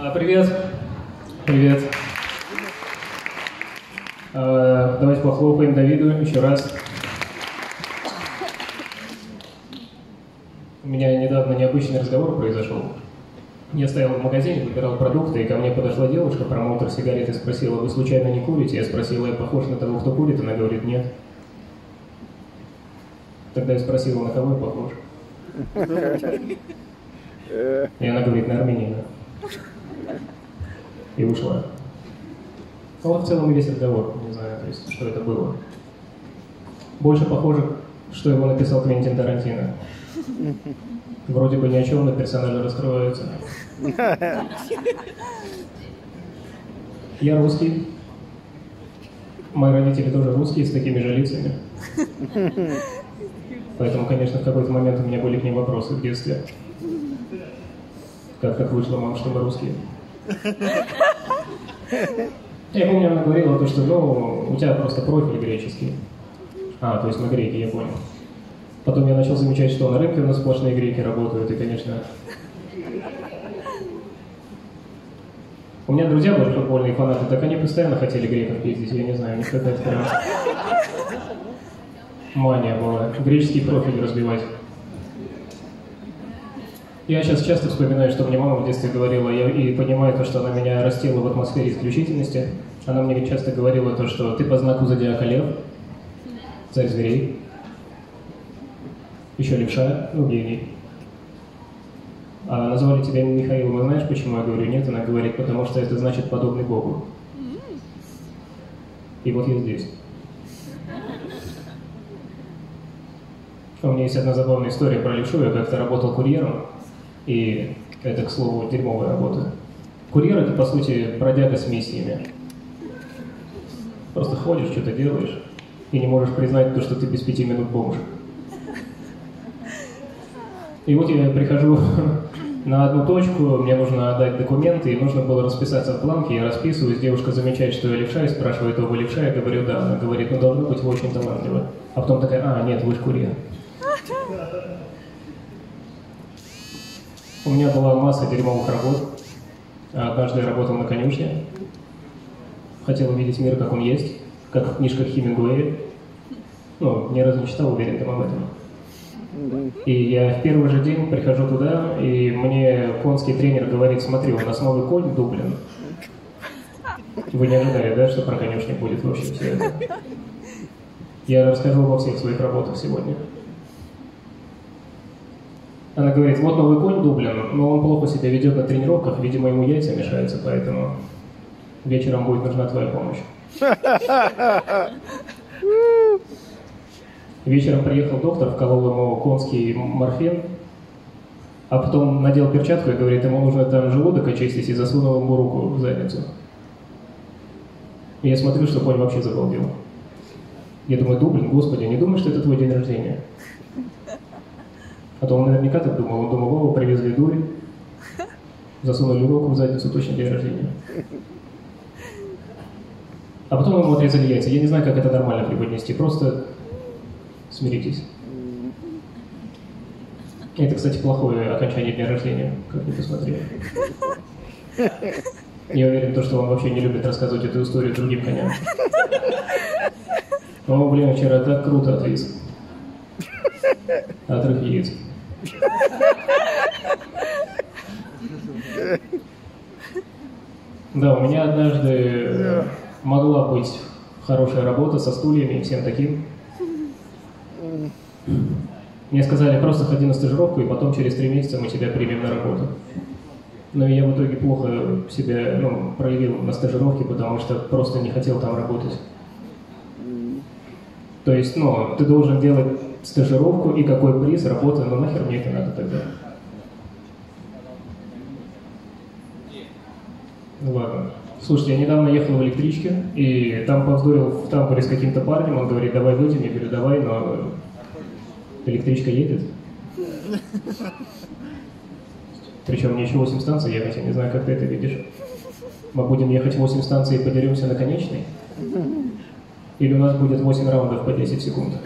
Привет. Привет. Давайте похлопаем Давиду еще раз. У меня недавно необычный разговор произошел. Я стоял в магазине, выбирал продукты, и ко мне подошла девушка, промоутер сигарет, и спросила: вы случайно не курите? Я спросил: я похож на того, кто курит? Она говорит: нет. Тогда я спросил: на кого я похож? И она говорит: на армянина. И ушла. Ну вот в целом и весь разговор, не знаю, то есть, что это было. Больше похоже, что его написал Квентин Тарантино. Вроде бы ни о чем, но персонажи раскрываются. Я русский. Мои родители тоже русские, с такими же лицами. Поэтому, конечно, в какой-то момент у меня были к ним вопросы в детстве. Как вышло, мам, что мы русские? Я помню, она говорила, что у тебя просто профиль греческий. То есть мы греки, я понял. Потом я начал замечать, что на рынке у нас сплошные греки работают, и, конечно... У меня друзья были футбольные фанаты, так они постоянно хотели греков пиздить, я не знаю, у них какая-то прям... мания была, греческий профиль разбивать. Я сейчас часто вспоминаю, что мне мама в детстве говорила, и понимаю то, что она меня растила в атмосфере исключительности. Она мне часто говорила то, что ты по знаку зодиака лев, царь зверей, еще левша, гений. А назвали тебя Михаилом, и знаешь, почему? Я говорю: нет. Она говорит: потому что это значит подобный Богу. И вот я здесь. У меня есть одна забавная история про левшу. Я как-то работал курьером, и это, к слову, дерьмовая работа. Курьер — это, по сути, бродяга с миссиями. Просто ходишь, что-то делаешь, и не можешь признать то, что ты без 5 минут бомж. И вот я прихожу на одну точку, мне нужно отдать документы, и нужно было расписаться в бланке, я расписываюсь, девушка замечает, что я левша, и спрашивает: вы левша? Я говорю: да. Она говорит: должно быть, вы очень талантливы. А потом такая: нет, вы ж курьер. У меня была масса дерьмовых работ. Однажды я работал на конюшне. Хотел увидеть мир, как он есть, как в книжках Хемингуэя. Ни разу не читал, уверен там об этом. И я в первый же день прихожу туда, и мне конский тренер говорит: смотри, у нас новый конь Дублин. Вы не ожидали, да, что про конюшню будет вообще все это? Я расскажу во всех своих работах сегодня. Она говорит: вот новый конь Дублин, но он плохо себя ведет на тренировках, видимо, ему яйца мешаются, поэтому вечером будет нужна твоя помощь. Вечером приехал доктор, вколол ему конский морфин, а потом надел перчатку и говорит: ему нужно там желудок очистить, и засунул ему руку в задницу. И я смотрю, что конь вообще забалдел. Я думаю: Дублин, господи, не думай, что это твой день рождения. А то он наверняка так думал. Он думал: Вова, привезли дурь, засунули руку в задницу, точно день рождения. А потом ему отрезали яйца. Я не знаю, как это нормально преподнести, просто смиритесь. Это, кстати, плохое окончание дня рождения, как ни посмотри. Я уверен, что он вообще не любит рассказывать эту историю другим коням. О, блин, вчера так круто отвис. Отрыв яиц. Да, у меня однажды могла быть хорошая работа со стульями и всем таким. Мне сказали: просто ходи на стажировку, и потом через 3 месяца мы тебя примем на работу. Но я в итоге плохо себя проявил на стажировке, потому что просто не хотел там работать. То есть, ты должен делать стажировку, и какой приз, работа, нахер мне это надо тогда? Ладно. Слушайте, я недавно ехал в электричке, и там повздорил в тамбуре с каким-то парнем, он говорит: давай выйдем, я говорю: давай, но электричка едет. Причем мне еще 8 станций ехать, я не знаю, как ты это видишь. Мы будем ехать 8 станций и подеремся на конечной? Или у нас будет 8 раундов по 10 секунд?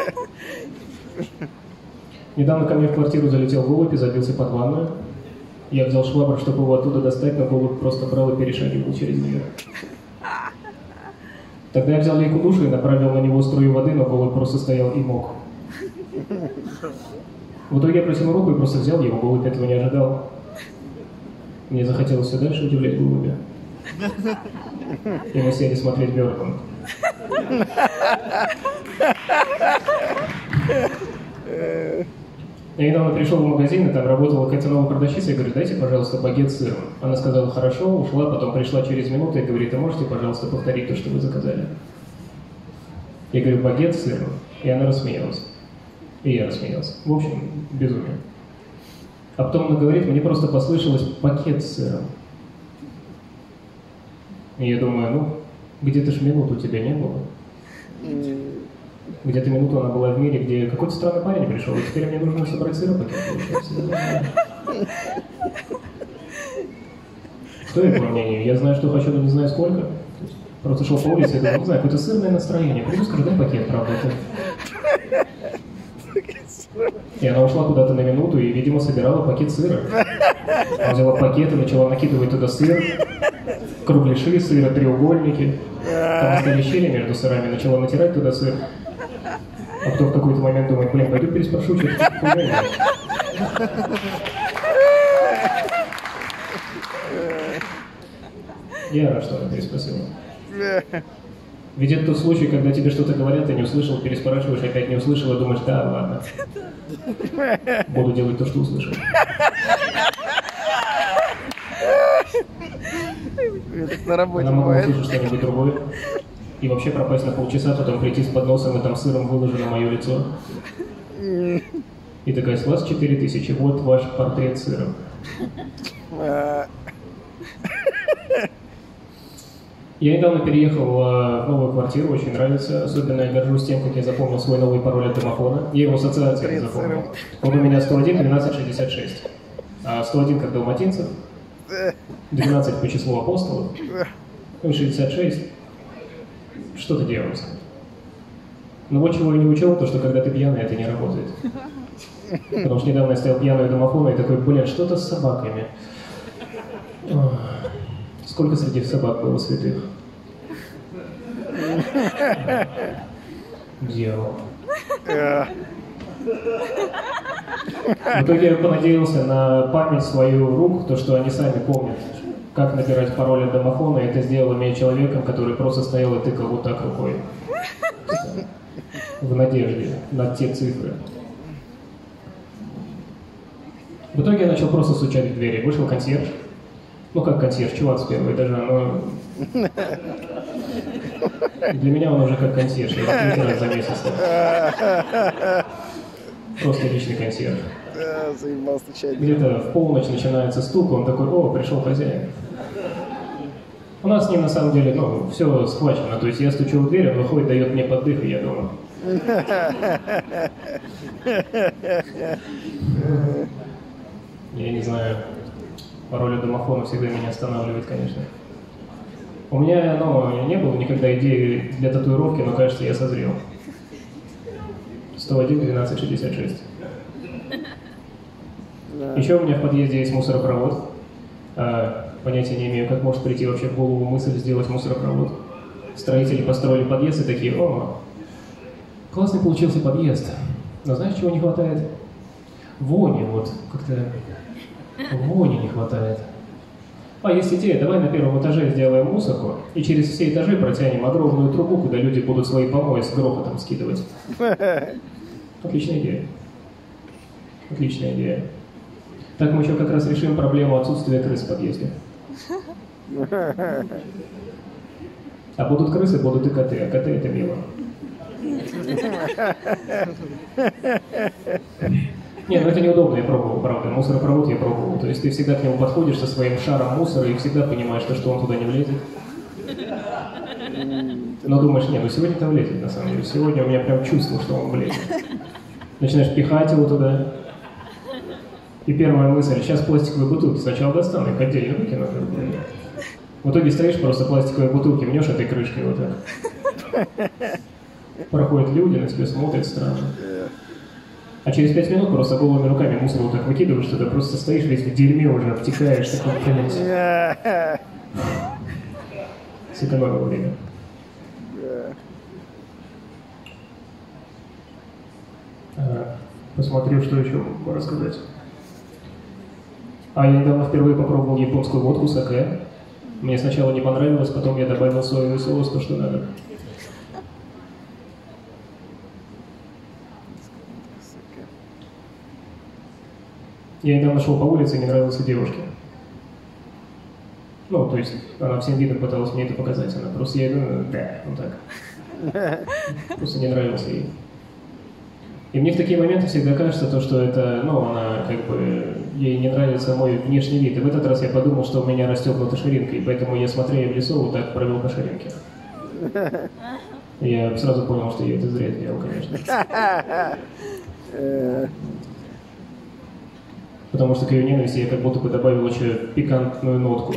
Недавно ко мне в квартиру залетел голубь и забился под ванную. Я взял швабру, чтобы его оттуда достать, но голубь просто брал и перешагивал через нее. Тогда я взял лейку душа и направил на него струю воды, но голубь просто стоял и мог. В итоге я протянул руку и просто взял его, голубь этого не ожидал. Мне захотелось все дальше удивлять голубя. И мы сели смотреть Бёрдман. Я недавно пришел в магазин, и там работала какая-то новая продавщица, я говорю, дайте, пожалуйста, багет с сыром. Она сказала, хорошо, ушла, потом пришла через минуту и говорит, а можете, пожалуйста, повторить то, что вы заказали? Я говорю, багет с сыром. И она рассмеялась. И я рассмеялся. В общем, безумие. А потом она говорит, мне просто послышалось пакет с сыром. И я думаю, ну, где-то ж минуту тебя не было. Где-то минуту она была в мире, где какой-то странный парень пришел, и теперь мне нужно собрать сыропакет, получается. Что я по мнению? Я знаю, что хочу, но не знаю сколько. Просто шел по улице и думал, не знаю, какое-то сырное настроение. Приду, скажу, дай пакет, правда. И она ушла куда-то на минуту и, видимо, собирала пакет сыра. Она взяла пакет и начала накидывать туда сыр, кругляши сыра, треугольники. Там остались щели между сырами, начала натирать туда сыр. А потом в какой-то момент думает, блин, пойду переспрошу, что это хуйня. Я рад, что она переспросила. Ведь это тот случай, когда тебе что-то говорят, ты не услышал, переспрашиваешь, опять не услышал, и думаешь, да, ладно. Буду делать то, что услышал. На работе она могла бывает. услышать что-нибудь другое. И вообще пропасть на полчаса, потом прийти с подносом и там сыром выложено мое лицо. И такая, с вас 4000, вот ваш портрет сыром. Я недавно переехал в новую квартиру, очень нравится. Особенно я горжусь тем, как я запомнил свой новый пароль от домофона. Я его ассоциацией запомнил. Он у меня 101 12 66. 101 как далматинцев, 12 по числу апостолов, ну 66 что-то дьявольское. Но вот чего я не учел, то что когда ты пьяный, это не работает. Потому что недавно я стоял пьяный у домофона и такой, блин, что-то с собаками. Ох, сколько среди собак было святых? Дьявол. В итоге я понадеялся на память свою рук, то, что они сами помнят, как набирать пароль от домофона, и это сделало меня человеком, который просто стоял и тыкал вот так рукой. В надежде на те цифры. В итоге я начал просто стучать в двери. Вышел консьерж. Ну как консьерж, чувак с первого этажа, но... Для меня он уже как консьерж, я его 3 раза за месяц. Просто личный консьерж. Заебал стучать. Где-то в полночь начинается стук, он такой, о, пришел хозяин. У нас с ним на самом деле, ну, все схвачено. То есть я стучу в дверь, он выходит, дает мне поддых, и я дома. Я не знаю, пароль от домофона всегда меня останавливает, конечно. У меня, ну, не было никогда идеи для татуировки, но, кажется, я созрел. 101 12 66. Еще у меня в подъезде есть мусоропровод. Понятия не имею, как может прийти вообще в голову мысль сделать мусоропровод. Строители построили подъезд и такие, о, классный получился подъезд. Но знаешь, чего не хватает? Вони, вот, как-то вони не хватает. Есть идея, давай на первом этаже сделаем мусорку и через все этажи протянем огромную трубу, куда люди будут свои помои с грохотом скидывать. Отличная идея. Отличная идея. Так мы еще как раз решим проблему отсутствия крыс в подъезде. А будут крысы, будут и коты, а коты это мило. Не, ну это неудобно, я пробовал, правда. Мусоропровод я пробовал. То есть ты всегда к нему подходишь со своим шаром мусора и всегда понимаешь, что он туда не влезет. Но думаешь, нет, ну сегодня-то влезет, на самом деле. Сегодня у меня прям чувство, что он влезет. Начинаешь пихать его туда. И первая мысль, сейчас пластиковые бутылки сначала достану, их отдельно выкину. В итоге стоишь, просто пластиковые бутылки мнешь этой крышкой вот так. Проходят люди, на тебя смотрят странно. А через 5 минут просто голыми руками мусор вот так выкидываешь, что ты просто стоишь весь в дерьме уже, обтекаешь, такой, блядь. Сэкономил время. Посмотрю, что еще могу рассказать. Я недавно впервые попробовал японскую водку саке. Мне сначала не понравилось, потом я добавил соевый соус, то, что надо. Я недавно шел по улице, и мне нравилась девушка. Ну, то есть, она всем видом пыталась мне это показать. Она просто, я думаю, да, вот так. Просто не нравился ей. И мне в такие моменты всегда кажется, то, что это, ну, она, как бы, ей не нравится мой внешний вид. И в этот раз я подумал, что у меня расстегнута ширинка, и поэтому я, смотря ей в лицо, вот так провел по ширинке. Я сразу понял, что я это зря сделал, конечно. Потому что к ее ненависти я как будто бы добавил еще пикантную нотку.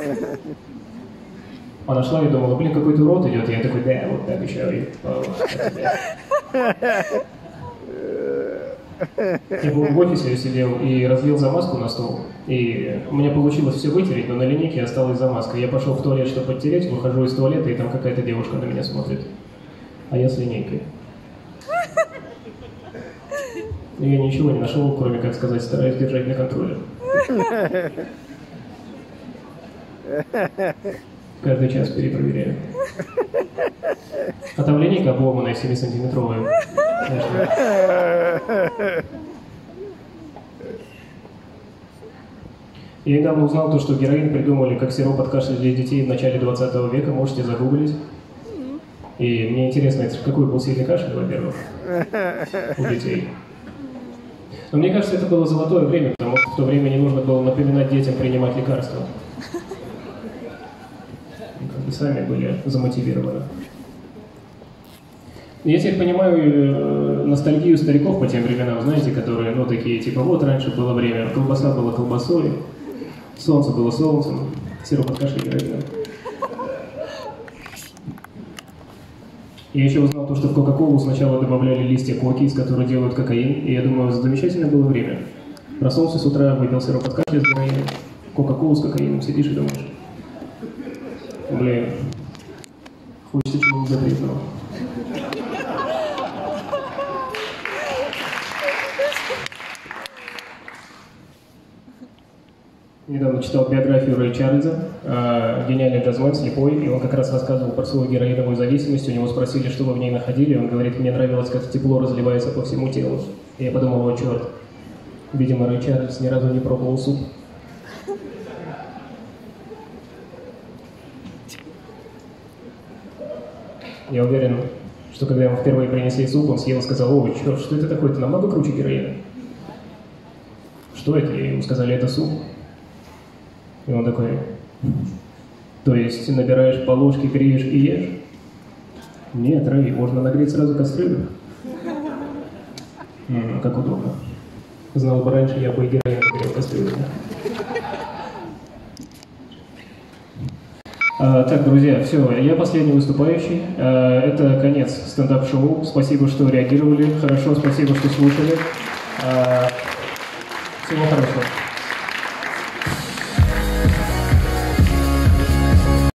Она шла и думала, блин, какой-то урод идет. Я такой, да, вот так еще. Я был в офисе, я сидел и разлил замазку на стол. И у меня получилось все вытереть, но на линейке осталась замазка. Я пошел в туалет, чтобы подтереть, выхожу из туалета, и там какая-то девушка на меня смотрит. А я с линейкой. И я ничего не нашел, кроме, как сказать, стараюсь держать на контроле. Каждый час перепроверяю. А там линейка обломанная, 7-сантиметровая. Я недавно узнал то, что героин придумали как сироп от кашля для детей в начале 20 века. Можете загуглить. И мне интересно, это какой был сильный кашель, во-первых, у детей. Но мне кажется, это было золотое время, потому что в то время не нужно было напоминать детям принимать лекарства. Как бы сами были замотивированы. Я теперь понимаю ностальгию стариков по тем временам, знаете, которые, ну, такие, типа, вот раньше было время, колбаса была колбасой, солнце было солнцем, сироп от кашля героином. Я еще узнал то, что в Кока-Колу сначала добавляли листья коки, из которых делают кокаин, и я думаю, замечательное было время. Проснулся с утра, выпил сироп от кашля с героином, Кока-Колу с кокаином, сидишь и думаешь, блин, хочется чего-нибудь запретного. Недавно читал биографию Рэя Чарльза, гениальный джазмен, слепой, и он как раз рассказывал про свою героиновую зависимость. У него спросили, что вы в ней находили, он говорит, мне нравилось, как тепло разливается по всему телу. И я подумал, о, черт, видимо, Рэй Чарльз ни разу не пробовал суп. Я уверен, что когда ему впервые принесли суп, он съел и сказал, ой, черт, что это такое, это намного круче героина. Что это? И ему сказали, это суп. И он такой, то есть набираешь по ложке, греешь и ешь? Нет, Рэй, можно нагреть сразу кастрюлю. Как удобно. Знал бы раньше, я бы и героин нагрел кастрюлю. Так, друзья, все, я последний выступающий. Это конец стендап-шоу. Спасибо, что реагировали. Хорошо, спасибо, что слушали. Всего хорошего.